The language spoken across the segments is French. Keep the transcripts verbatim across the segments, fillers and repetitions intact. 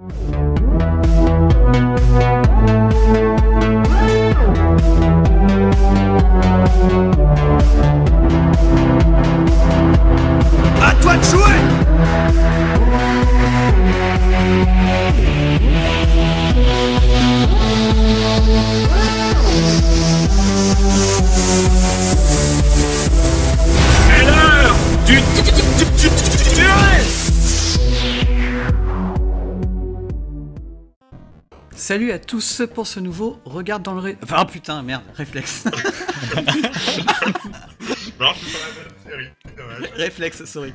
À toi de jouer! C'est l'heure du duel! Salut à tous pour ce nouveau Regarde dans le ré... Enfin, ah, putain, merde, réflexe. Non, c'est pas la même série, c'est dommage. Réflexe, sorry.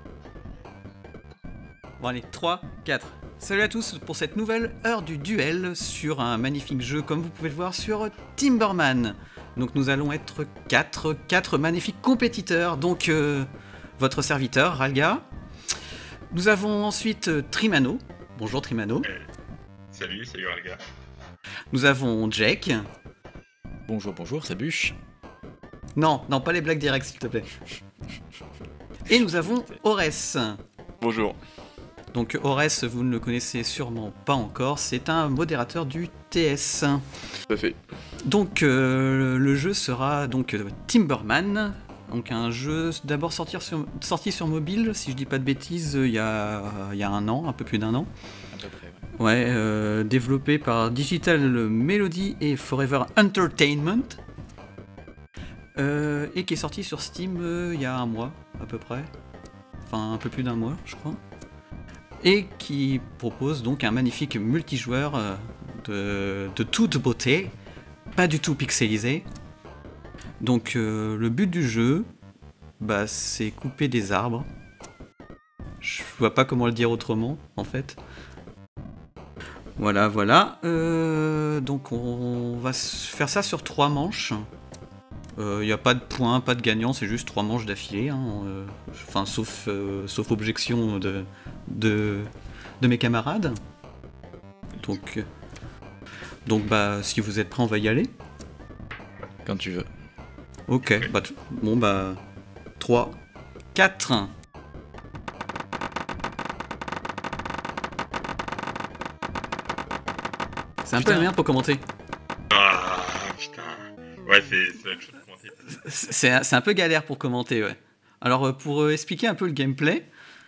Bon allez, trois, quatre. Salut à tous pour cette nouvelle heure du duel sur un magnifique jeu comme vous pouvez le voir sur Timberman. Donc nous allons être quatre, quatre magnifiques compétiteurs. Donc euh, votre serviteur, Ralga. Nous avons ensuite euh, Trimano. Bonjour Trimano. Euh, salut, salut Ralga. Nous avons Jake. Bonjour, bonjour, ça bûche. Non, non, pas les blagues directes s'il te plaît. Et nous avons Ores. Bonjour. Donc Ores, vous ne le connaissez sûrement pas encore, c'est un modérateur du T S. Tout à fait. Donc euh, le jeu sera donc euh, Timberman, donc un jeu d'abord sorti sur, sorti sur mobile, si je dis pas de bêtises, il y a, il y a un an, un peu plus d'un an. À peu près, ouais. Ouais, euh, développé par Digital Melody et Forever Entertainment. Euh, et qui est sorti sur Steam euh, il y a un mois à peu près. Enfin un peu plus d'un mois je crois. Et qui propose donc un magnifique multijoueur euh, de, de toute beauté, pas du tout pixelisé. Donc euh, le but du jeu, bah, c'est couper des arbres. Je vois pas comment le dire autrement en fait. Voilà, voilà. Euh, donc on va faire ça sur trois manches. Il euh, n'y a pas de points, pas de gagnant, c'est juste trois manches d'affilée. Hein, euh, enfin, sauf, euh, sauf objection de, de, de mes camarades. Donc, euh, donc, bah, si vous êtes prêts, on va y aller. Quand tu veux. Ok, bah, t- bon, bah, trois, quatre. C'est un peu la merde pour commenter. Ah, putain. Ouais, c'est c'est la même chose pour commenter. C'est c'est un peu galère pour commenter, ouais. Alors, euh, pour euh, expliquer un peu le gameplay,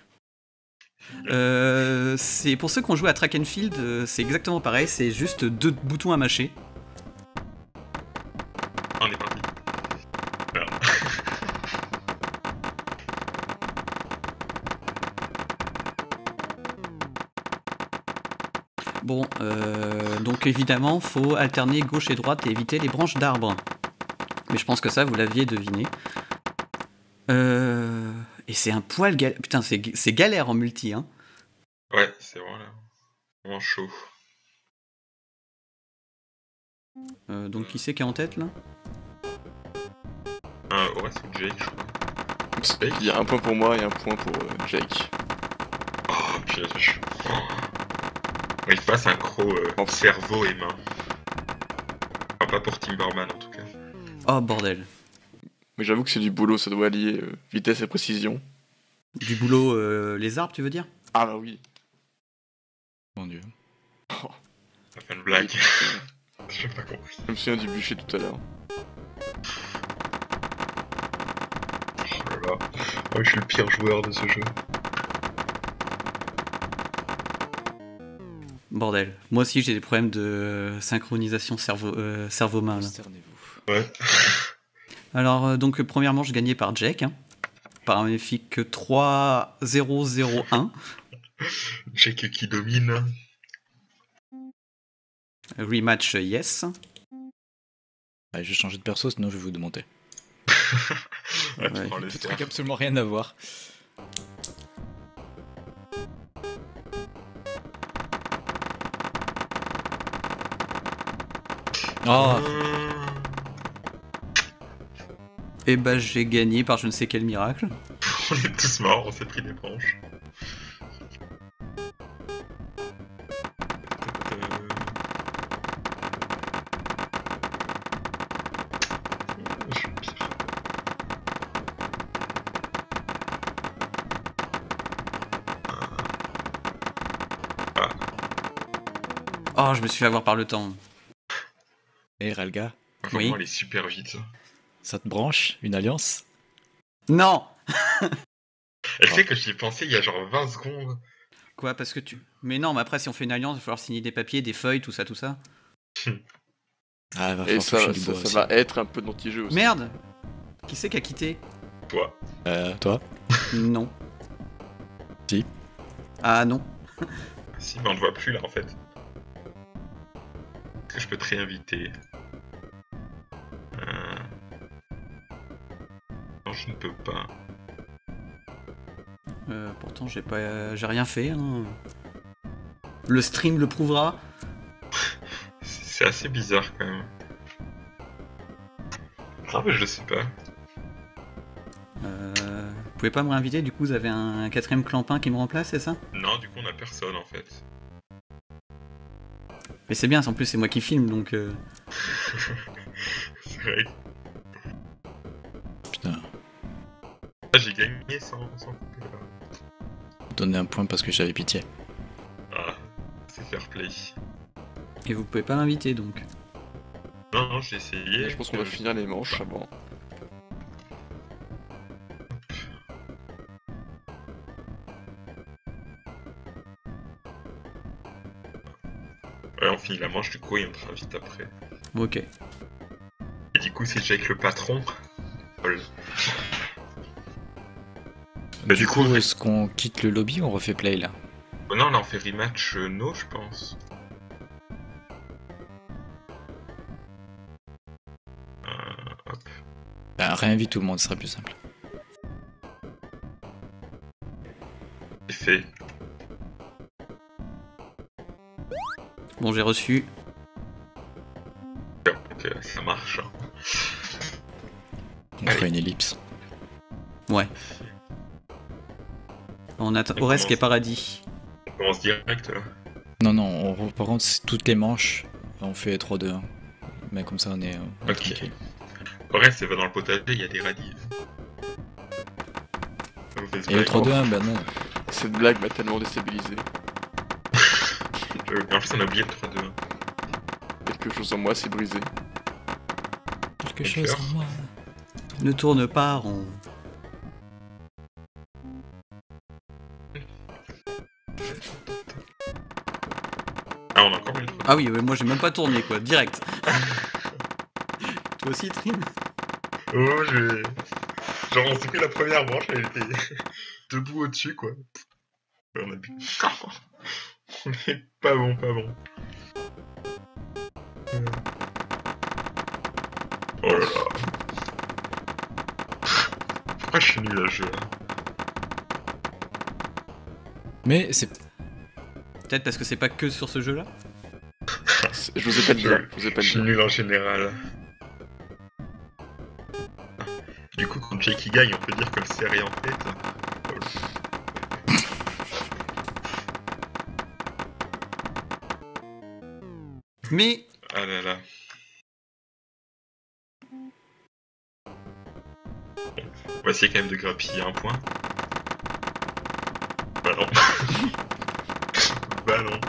euh, c'est pour ceux qui ont joué à Track and Field, euh, c'est exactement pareil, c'est juste deux boutons à mâcher. On est parti. Voilà. Bon, euh, donc évidemment, faut alterner gauche et droite et éviter les branches d'arbres. Mais je pense que ça, vous l'aviez deviné. Euh, et c'est un poil galère. Putain, c'est c'est galère en multi, hein. Ouais, c'est vraiment, là, vraiment chaud. Euh, donc qui c'est qui est en tête, là? Euh, Horace ou Jake, je crois. Il y a un point pour moi et un point pour euh, Jake. Oh, puis là, je... Oh. Il faut pas synchro euh, cerveau et main. Enfin, pas pour Timberman, en tout cas. Oh, bordel. Mais j'avoue que c'est du boulot, ça doit allier euh, vitesse et précision. Du boulot, euh, les arbres, tu veux dire? Ah bah oui. Mon dieu. Oh, Ça fait une blague. putain. J'ai pas compris. Je me souviens du bûcher tout à l'heure. Oh là là. Oh, je suis le pire joueur de ce jeu. Bordel. Moi aussi, j'ai des problèmes de synchronisation cerveau, euh, cerveau-main, là. Consternez-vous. Ouais. Alors, euh, donc, première manche gagnée par Jake, hein, par un magnifique trois zéro zéro un. Jake qui domine. Rematch, yes. Allez, je vais changer de perso, sinon je vais vous démonter. Ouais, tu Ouais. prends les Ce serres. truc absolument rien à voir. Oh, Mmh. Et bah, j'ai gagné par je ne sais quel miracle. On est tous morts, on s'est pris des branches. Euh, Je suis le pire. Ah. Oh, je me suis fait avoir par le temps. Et Ralga, Vraiment, Oui. elle est super vite. ça te branche une alliance? Non. Elle sait que j'y ai pensé il y a genre vingt secondes. Quoi, parce que tu... Mais non, mais après, si on fait une alliance, il va falloir signer des papiers, des feuilles, tout ça, tout ça. Ah, va Et falloir ça, toucher du ça, bois ça aussi. va être un peu d'anti-jeu aussi. Merde. Qui c'est qui a quitté? Toi. Euh, toi? Non. Si. Ah non. Si, mais on ne voit plus là en fait. Est-ce que je peux te réinviter? euh... Non, je ne peux pas. Euh, pourtant, j'ai pas... j'ai rien fait. Hein. Le stream le prouvera. C'est assez bizarre quand même. Ah mais je sais pas. Euh... Vous pouvez pas me réinviter, du coup, vous avez un quatrième clampin qui me remplace, c'est ça? Non, du coup on a personne en fait. Mais c'est bien, en plus, c'est moi qui filme, donc... Euh... C'est vrai. Putain, Ah, j'ai gagné sans, sans couper là. donner un point parce que j'avais pitié. Ah, c'est fair play. Et vous pouvez pas m'inviter, donc. Non, non, j'ai essayé. Je pense qu'on va euh, finir les manches avant. Ouais, on finit la manche du coup et on te réinvite après. Ok. Et du coup, c'est déjà avec le patron. Lol. Bah, du du coup, coup, est-ce qu'on quitte le lobby ou on refait play là? Oh non, là on fait rematch euh, no, je pense. Euh, hop. Bah, réinvite tout le monde, ce serait plus simple. C'est fait. Bon, j'ai reçu. Donc euh, ça marche. hein. On Allez. fera une ellipse. Ouais. On a Et Oresque et commence. Paradis. On commence direct là. Non, non, on, par contre, c'est toutes les manches, on fait trois deux un. Mais comme ça, on est, on est Ok. tranquille. Au reste, c'est va dans le potager, il y a des radis. On fait ce Et le break. trois deux un, bah non. Cette blague m'a tellement déstabilisé. Euh, En plus, on a oublié le trois deux un. Quelque chose en moi s'est brisé. Quelque Et chose cœur. en moi. Ne tourne pas rond. Ah, on a encore une fois. Ah oui, ouais, moi j'ai même pas tourné, quoi. Direct. Toi aussi, Trim? Oh, je... Genre, on s'est pris la première manche, elle était debout au-dessus, quoi. Ouais, on a bu. On est pas bon, pas bon. Oh là là. Pourquoi je suis nul à ce jeu là? Mais c'est. Peut-être parce que c'est pas que sur ce jeu-là? C'est- Je vous ai pas le dire. Je vous ai pas Je le suis dire. nul en général. Du coup, quand Jake gagne, on peut dire que le serré en tête. Mais... Ah là là. On va essayer quand même de grappiller un point. Bah non. Bah non.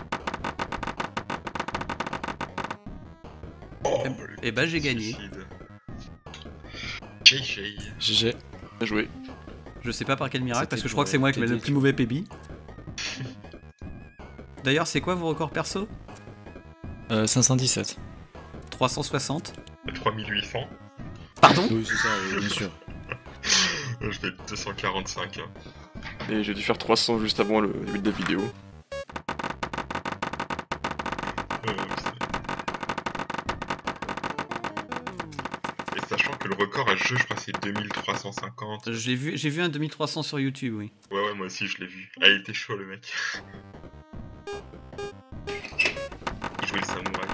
Oh, le Eh bah j'ai gagné. suicide. J J. G G. Bien joué. Je sais pas par quel miracle, C'était parce que je crois pour, que c'est moi qui ai le t'aider, plus tu mauvais P B. D'ailleurs, c'est quoi vos records perso? Euh, cinq cent dix-sept. trois cent soixante. trois mille huit cents. Pardon? Oui, c'est ça, oui, bien sûr. Je fais deux cent quarante-cinq. Hein. Et j'ai dû faire trois cents juste avant le début de la vidéo. Euh, c'est- Et sachant que le record à ce jeu, je crois que c'est deux mille trois cent cinquante. J'ai vu, j'ai vu un deux mille trois cents sur YouTube, oui. Ouais, ouais, moi aussi je l'ai vu. Ah, il était chaud le mec. Il jouait le samouraï.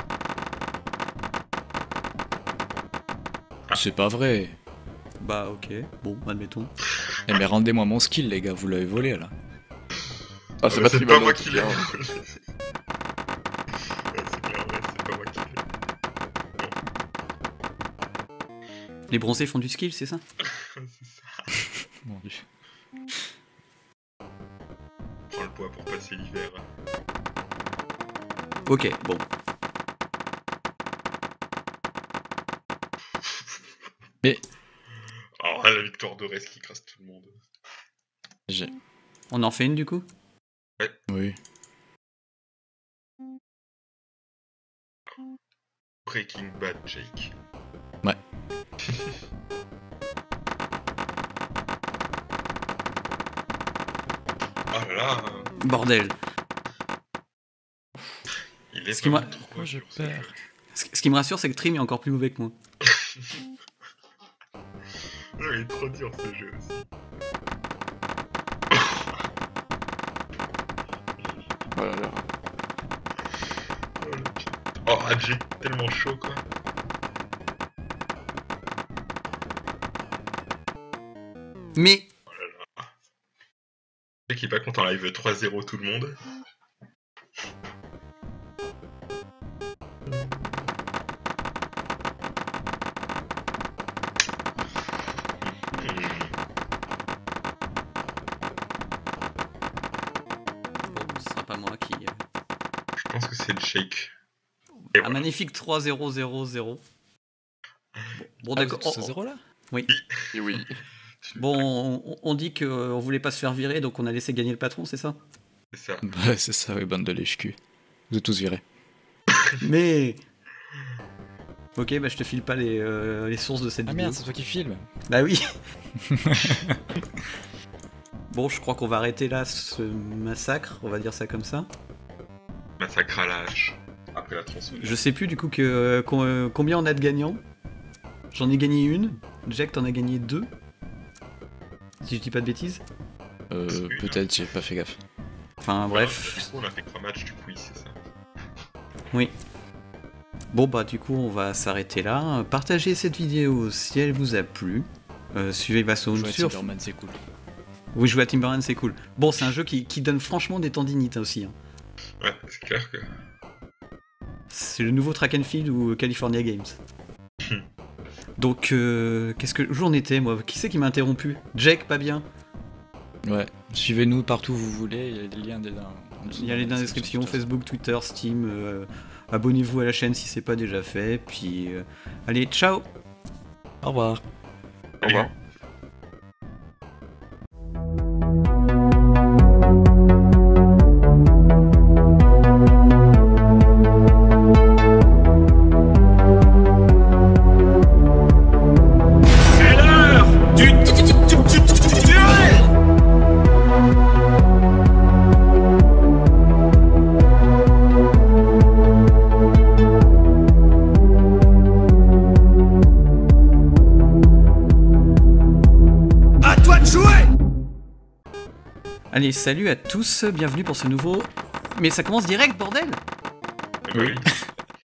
C'est pas vrai. Bah ok, bon, admettons. Eh mais rendez-moi mon skill, les gars, vous l'avez volé là. Ah, c'est Euh, pas c'est Trim pas en moi tout qui l'ai. cas. Ouais, c'est bien, ouais, c'est pas moi qui l'ai. Les bronzés font du skill, c'est ça? C'est ça. Mon dieu. Prends le poids pour passer l'hiver. Ok, bon. Oh, la victoire de Rez qui crasse tout le monde. J'ai. On en fait une du coup? Oui. Breaking Bad, Jake. Ouais. Oh là là, Bordel. il est Ce qui m'a- vraiment trop Pourquoi je dur, ce perds? jeu. Ce ce qui me rassure, c'est que Trim est encore plus mauvais que moi. Non, il est trop dur ce jeu aussi. Oh là là. Oh, le pire. Oh, ah, Jake, tellement chaud quoi. Mais Jake il est pas content là, il veut trois zéro tout le monde. Hmm. bon, ce sera pas moi qui. euh, Je pense que c'est Jake. Et Un voilà. magnifique trois zéro zéro zéro. Bon, Ah, d'accord. vous êtes Oh, à zéro là? Et oui. bon, on, on dit qu'on voulait pas se faire virer, donc on a laissé gagner le patron, c'est ça? C'est ça. Bah, c'est ça, oui, bande de lèche-cul. Vous êtes tous virés. Mais. Ok, bah je te file pas les, euh, les sources de cette Ah vidéo. merde, c'est toi qui filme. Bah oui. Bon, je crois qu'on va arrêter là ce massacre, on va dire ça comme ça. Massacre à la hache. Après la tronçonneuse. Je sais plus du coup que euh, com- euh, combien on a de gagnants. J'en ai gagné une. Jack, t'en as gagné deux. Si je dis pas de bêtises. Euh, peut-être, j'ai pas fait gaffe. Enfin bref. Du coup, on a fait trois matchs du quiz, c'est ça. Oui. Bon bah du coup on va s'arrêter là. Partagez cette vidéo si elle vous a plu. Euh, suivez Vassoon Jouer à sur... Timberman, c'est cool. Oui, jouer à Timberland c'est cool. Bon, c'est un jeu qui, qui donne franchement des tendinites hein, aussi. Hein. Ouais, c'est clair que. C'est le nouveau Track and Field ou California Games. Donc, euh, qu'est-ce que... Où j'en étais moi? Qui c'est qui m'a interrompu? Jack, pas bien. Ouais, suivez-nous partout où vous voulez, il y a des liens déjà en dessous Il y a les dans la description, Facebook, Twitter, Steam. euh, abonnez-vous à la chaîne si c'est pas déjà fait. Puis, euh, allez, ciao! Au revoir. Au revoir. C'est l'heure du duel. À toi de jouer. Allez, salut à tous, bienvenue pour ce nouveau... Mais ça commence direct, bordel! Eh ben oui.